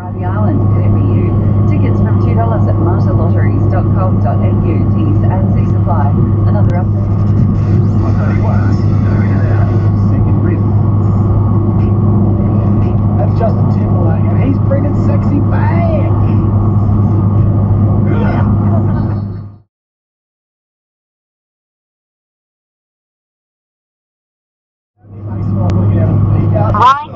the island NBU. Tickets from $2 at martylotteries.com.au. T's and C supply. Another update. On 31, going in and out, second rhythm. That's Justin Timberlake, and he's bringing sexy back. Hi.